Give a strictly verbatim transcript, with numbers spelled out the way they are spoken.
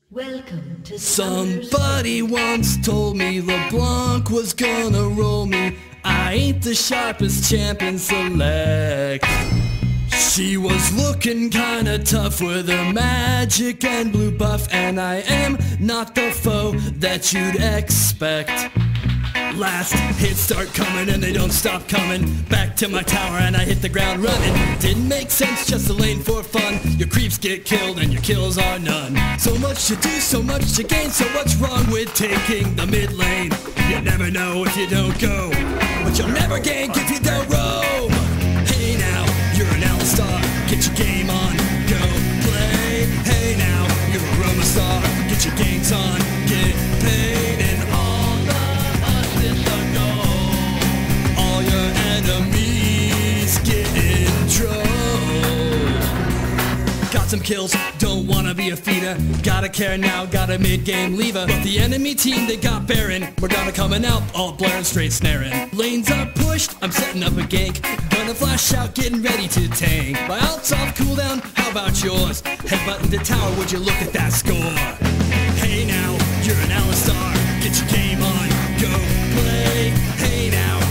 Welcome to Somebody once told me LeBlanc was gonna roll me. I ain't the sharpest champ in select. She was looking kinda tough with her magic and blue buff, and I am not the foe that you'd expect. Last hits start coming and they don't stop coming. Back to my tower and I hit the ground running. Didn't make sense, just a lane for fun. Your creeps get killed and your kills are none. So much to do, so much to gain. So what's wrong with taking the mid lane? You never know if you don't go, but you'll never gank if you don't roam. Hey now, you're an Alistar, get your game on, go play. Hey now, you're a Roma star, get your games on, get paid. And all the assets are gold. All your enemies get in trouble. Got some kills, don't wanna be a feeder. Gotta care now, got a mid-game lever. But the enemy team, they got Baron. We're gonna coming out, all blaring, straight snaring. Lanes are pushed, I'm setting up a gank. Gonna flash out, getting ready to tank. My ult's off cooldown, how about yours? Headbutton to tower, would you look at that score? Hey now, you're an Alistar, get your game on, go play. Hey now,